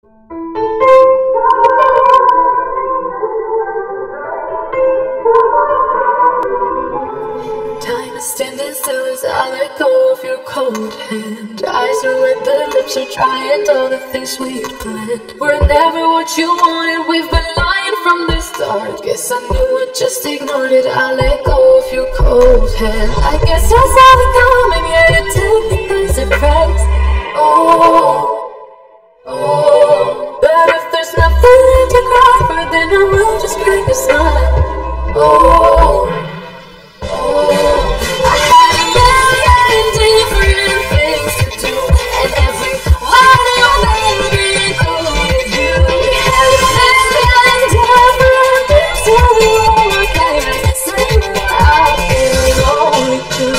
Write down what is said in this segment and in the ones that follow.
Time is standing still as I let go of your cold hand. Eyes are red, the lips are dry, and all the things we'd planned were never what you wanted. We've been lying from the start. Guess I knew it, just ignored it. I let go of your cold hand. I guess I saw it coming, yet it took me by surprise. Oh, but if there's nothing left to cry for, then I will just crack a smile. I had a million different things to do, and every one of them included you. We had a million different things to do, what can I say without feeling only true?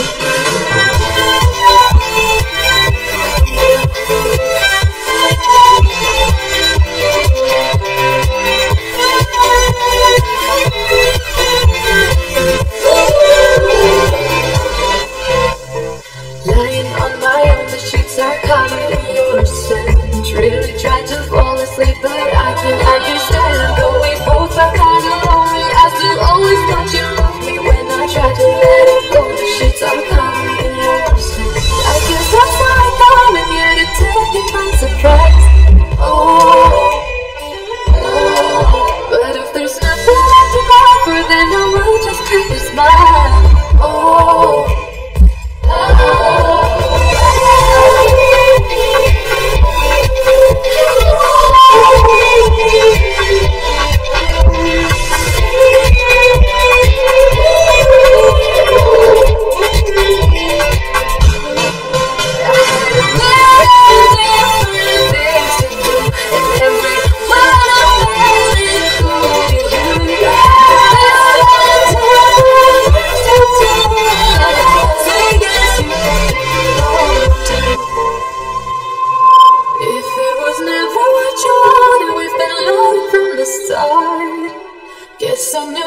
Lying on my own, the sheets are covered in your scent. Really tried to fall asleep, but I can't understand. Though we both are kind of lonely, I still always thought you loved me. When I tried to let it go, the sheets are covered in your scent. I guess I saw it coming, yet it took me by surprise. But if there's nothing left to go for, then I will just crack a smile. Guess I knew